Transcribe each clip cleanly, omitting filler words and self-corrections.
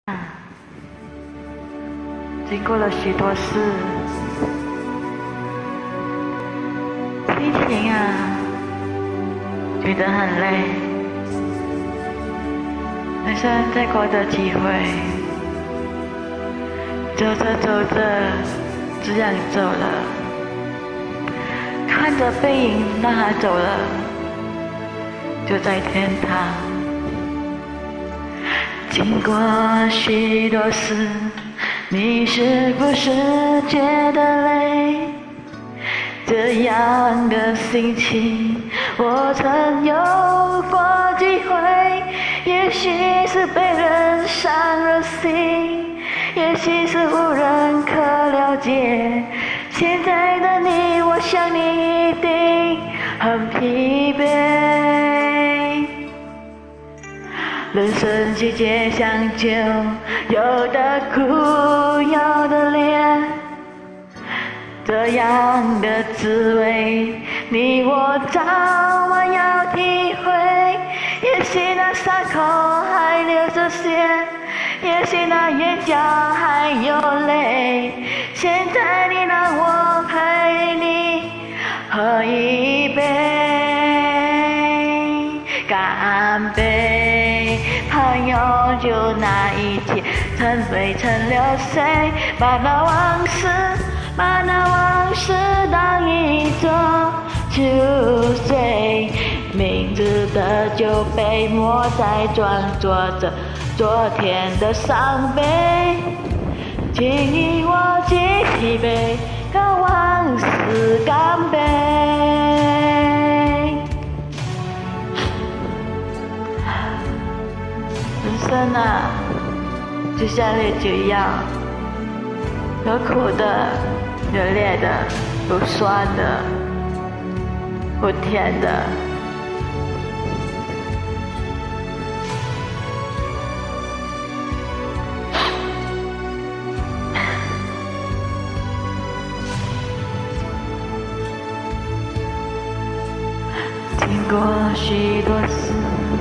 经过了许多事，心情觉得很累，人生再过的机会，走着走着，这样走了，看着背影让他走了，就在天堂。经过许多事，你是不是觉得累？这样的心情，我曾有过机会，也许是被人伤了心，也许是无人可了解。现在的你，我想你一定很疲惫。人生季节相救，有的苦，有的恋，这样的滋味，你我早晚要体会。也许那伤口还流着血，也许那眼角还有泪。现在你让我陪你喝一杯，干杯！朋友，就那一天，成灰成流水，把那往事当一座酒醉，明知的酒杯莫再装作着昨天的伤悲，请与我举起杯，跟往事干杯。人生就像烈酒一样，有苦的，有烈的，有酸的，有甜的。经过许多事，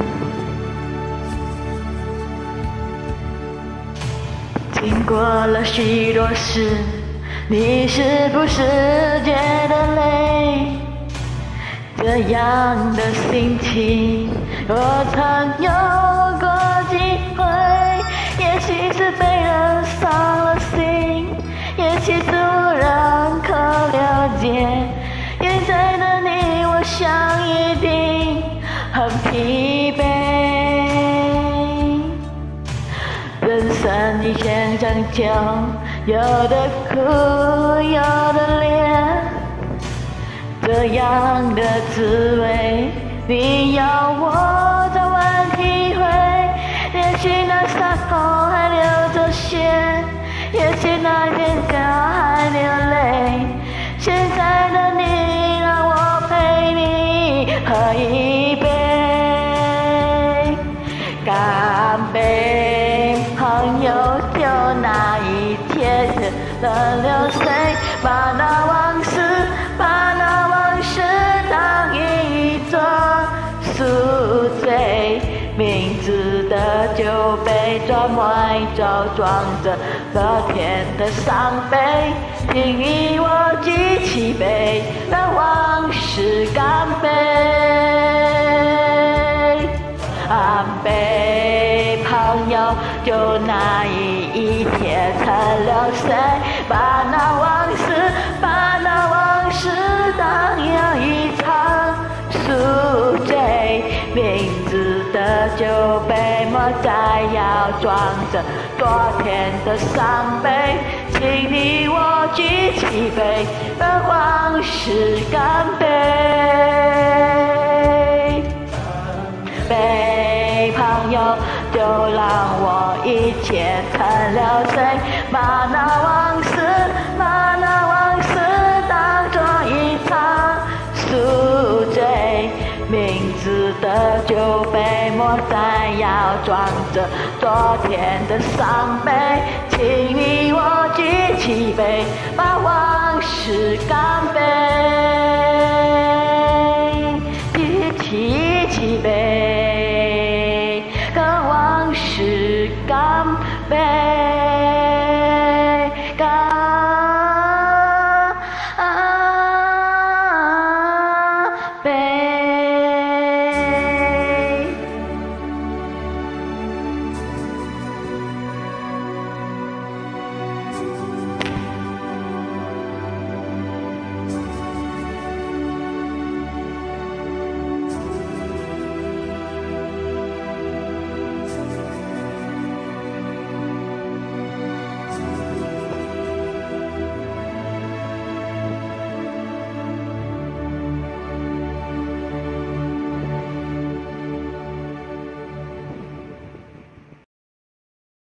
经过了许多事，你是不是觉得累？这样的心情，我曾有过机会，也许是被人伤了心，也许是无人可了解。现在的你，我想一定很疲惫。人生一线长久，有的苦，有的烈，这样的滋味，你要我早晚体会。也许那伤口还流着血，也许那眼角还流泪。现在的你，让我陪你喝一杯，干杯！朋友，就那一天的流水，把那往事当一座宿醉，明知的酒杯装满就装着昨天的伤悲，请与我举起杯，让往事干杯，干杯！朋友，就那一天曾流水，把那往事当一场宿醉，明知的酒杯莫再要装着昨天的伤悲，请你我举起杯，让往事干杯，杯！朋友，就让我一切曾流水，把那往事当作一场宿醉，明知的酒杯莫再要装着昨天的伤悲，请与我举起杯，把往事干杯，举起杯，跟往事干杯。 悲。